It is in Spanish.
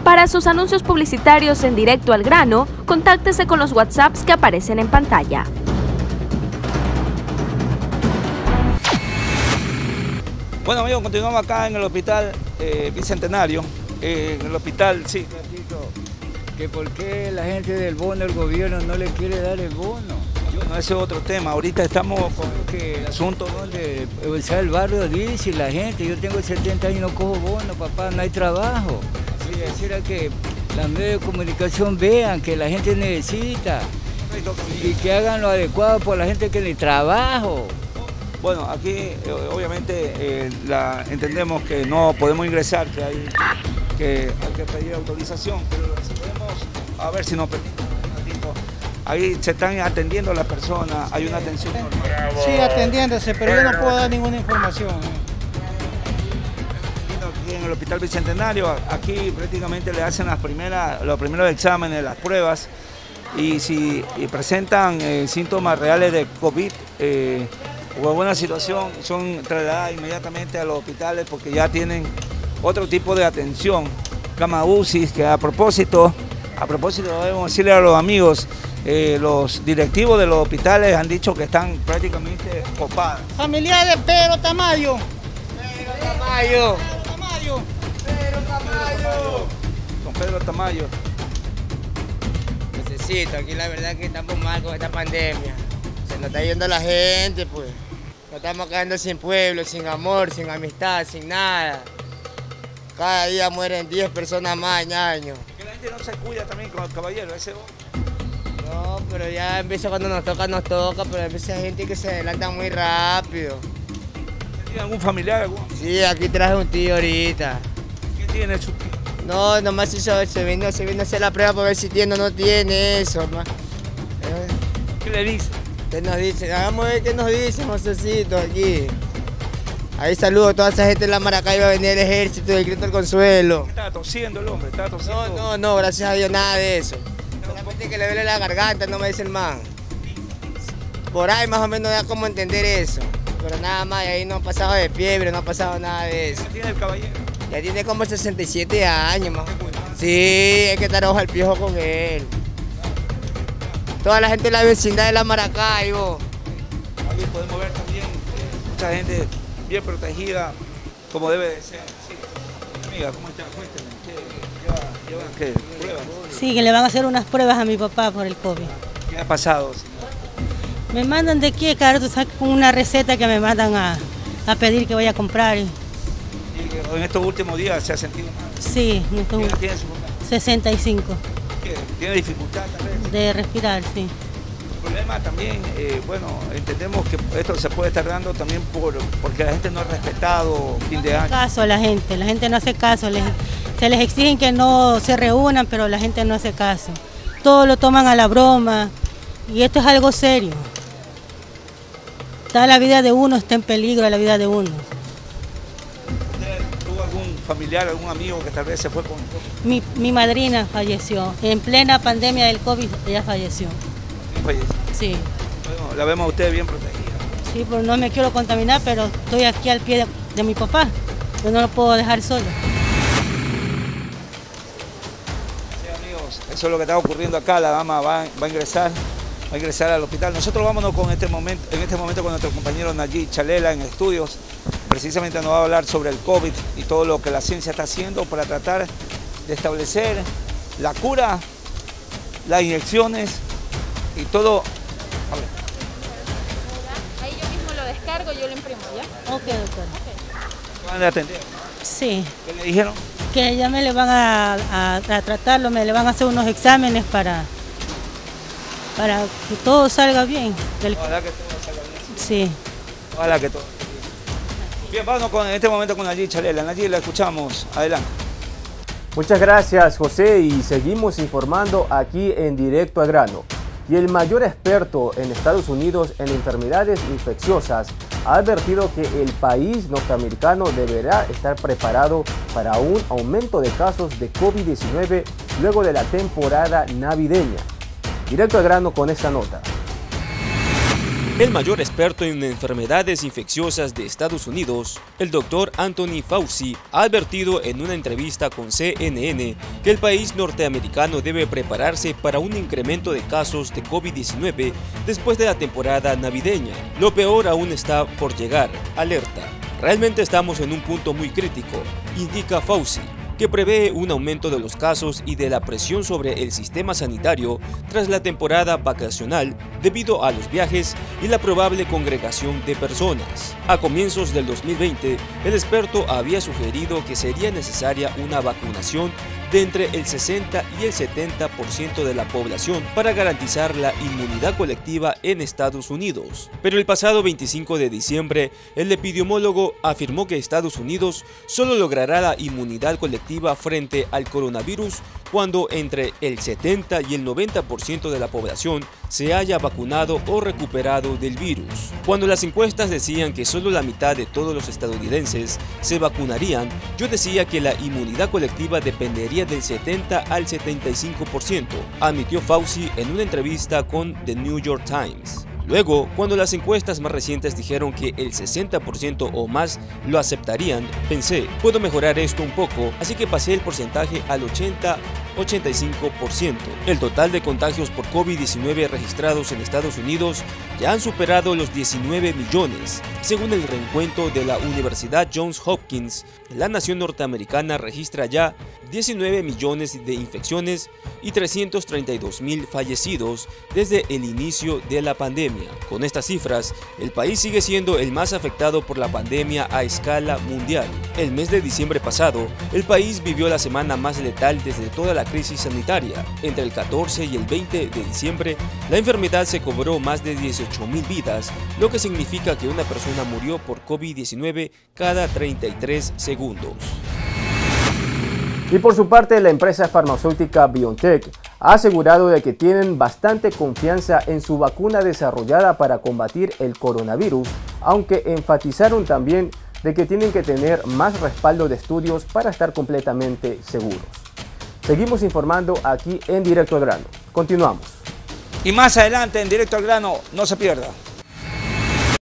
Para sus anuncios publicitarios en Directo al Grano, contáctese con los WhatsApps que aparecen en pantalla. Bueno amigos, continuamos acá en el Hospital Bicentenario. En el hospital, sí. Que por qué la gente del bono, el gobierno no le quiere dar el bono. Bueno, ese es otro tema. Ahorita estamos con el asunto donde el barrio dice la gente, yo tengo 70 años y no cojo bono, papá, no hay trabajo. Y decir que los medios de comunicación vean que la gente necesita y que hagan lo adecuado por la gente que le trabajo. Bueno, aquí obviamente entendemos que no podemos ingresar, que hay que pedir autorización, pero si podemos, a ver si nos permiten un ratito. Ahí se están atendiendo a las personas, hay una atención normal. Sí, atendiéndose, pero yo no puedo dar ninguna información. Aquí en el Hospital Bicentenario, aquí prácticamente le hacen los primeros exámenes, las pruebas, y si presentan síntomas reales de COVID o alguna situación, son trasladadas inmediatamente a los hospitales porque ya tienen otro tipo de atención, cama UCI, que a propósito debemos decirle a los amigos, los directivos de los hospitales han dicho que están prácticamente copadas. Familiar de Pedro Tamayo. Con Pedro Tamayo. Necesito, aquí la verdad que estamos mal con esta pandemia. Se nos está yendo la gente, pues. Nos estamos quedando sin pueblo, sin amor, sin amistad, sin nada. Cada día mueren 10 personas más en año. Que la gente no se cuida también con el caballero, ese. No, pero ya empieza cuando nos toca, pero hay veces gente que se adelanta muy rápido. ¿Tiene algún familiar? Sí, aquí traje un tío ahorita. ¿Qué tiene su tío? No, nomás se vino a hacer la prueba para ver si tiene o no tiene eso. ¿Qué le dice? ¿Qué nos dice? Vamos a ver qué nos dice, Josecito, aquí. Ahí saludo a toda esa gente en la Maracaibo, va a venir el ejército del Cristo del Consuelo. ¿Está tosiendo el hombre? ¿Está tosiendo? No, gracias a Dios, nada de eso. Solamente que le duele la garganta, no me dice el man. Por ahí más o menos da como entender eso. Pero nada más, ahí no ha pasado de fiebre, no ha pasado nada de eso. ¿Qué tiene el caballero? Ya tiene como 67 años más. Sí, hay que estar ojo al piojo con él. Toda la gente de la vecindad de la Maracaibo. Aquí podemos ver también mucha gente bien protegida, como debe de ser. Sí. Amiga, ¿cómo está? Cuénteme, ¿qué pruebas? Sí, que le van a hacer unas pruebas a mi papá por el COVID. ¿Qué ha pasado? Me mandan de aquí, claro, tú sabes, con una receta que me mandan a pedir que vaya a comprar. ¿Y en estos últimos días se ha sentido mal? Sí, ¿Qué tiene su papá? 65. ¿Qué? ¿Tiene dificultad tal vez? De respirar, sí. El problema también, bueno, entendemos que esto se puede estar dando también porque la gente no ha respetado fin de año. No hace caso a la gente no hace caso. Se les exigen que no se reúnan, pero la gente no hace caso. Todo lo toman a la broma y esto es algo serio. La vida de uno está en peligro, la vida de uno. ¿Usted tuvo algún familiar, algún amigo que tal vez se fue con COVID? Mi madrina falleció. En plena pandemia del COVID, ella falleció. ¿Falleció? Sí. Bueno, la vemos a usted bien protegida. Sí, pues no me quiero contaminar, pero estoy aquí al pie de mi papá. Yo no lo puedo dejar solo. Sí, amigos, eso es lo que está ocurriendo acá. La dama va a ingresar al hospital. Nosotros vámonos en este momento con nuestro compañero Nayib Chalela en estudios. Precisamente nos va a hablar sobre el COVID y todo lo que la ciencia está haciendo para tratar de establecer la cura, las inyecciones y todo. A ver. Ahí yo mismo lo descargo, yo lo imprimo, ¿ya? Ok, doctor. ¿Me van a atender? Sí. ¿Qué le dijeron? Que ya me le van a tratarlo, me le van a hacer unos exámenes para que todo salga bien. Ojalá que todo salga bien. Sí. Ojalá que todo salga bien. Bien, vámonos en este momento con Nayib Chalela. Nayib, la escuchamos. Adelante. Muchas gracias, José, y seguimos informando aquí en Directo al Grano. Y el mayor experto en Estados Unidos en enfermedades infecciosas ha advertido que el país norteamericano deberá estar preparado para un aumento de casos de COVID-19 luego de la temporada navideña. Directo al grano con esta nota. El mayor experto en enfermedades infecciosas de Estados Unidos, el doctor Anthony Fauci, ha advertido en una entrevista con CNN que el país norteamericano debe prepararse para un incremento de casos de COVID-19 después de la temporada navideña. Lo peor aún está por llegar, alerta. Realmente estamos en un punto muy crítico, indica Fauci, que prevé un aumento de los casos y de la presión sobre el sistema sanitario tras la temporada vacacional debido a los viajes y la probable congregación de personas. A comienzos del 2020, el experto había sugerido que sería necesaria una vacunación de entre el 60 y el 70% de la población para garantizar la inmunidad colectiva en Estados Unidos. Pero el pasado 25 de diciembre, el epidemiólogo afirmó que Estados Unidos solo logrará la inmunidad colectiva frente al coronavirus cuando entre el 70 y el 90% de la población se haya vacunado o recuperado del virus. Cuando las encuestas decían que solo la mitad de todos los estadounidenses se vacunarían, yo decía que la inmunidad colectiva dependería del 70 al 75%, admitió Fauci en una entrevista con The New York Times. Luego, cuando las encuestas más recientes dijeron que el 60% o más lo aceptarían, pensé, puedo mejorar esto un poco, así que pasé el porcentaje al 80-85%. El total de contagios por COVID-19 registrados en Estados Unidos ya han superado los 19 millones. Según el recuento de la Universidad Johns Hopkins, la nación norteamericana registra ya 19 millones de infecciones y 332.000 fallecidos desde el inicio de la pandemia. Con estas cifras, el país sigue siendo el más afectado por la pandemia a escala mundial. El mes de diciembre pasado, el país vivió la semana más letal desde toda la crisis sanitaria. Entre el 14 y el 20 de diciembre, la enfermedad se cobró más de 18.000 vidas, lo que significa que una persona murió por COVID-19 cada 33 segundos. Y por su parte, la empresa farmacéutica BioNTech ha asegurado de que tienen bastante confianza en su vacuna desarrollada para combatir el coronavirus, aunque enfatizaron también de que tienen que tener más respaldo de estudios para estar completamente seguros. Seguimos informando aquí en Directo al Grano. Continuamos. Y más adelante en Directo al Grano, no se pierda.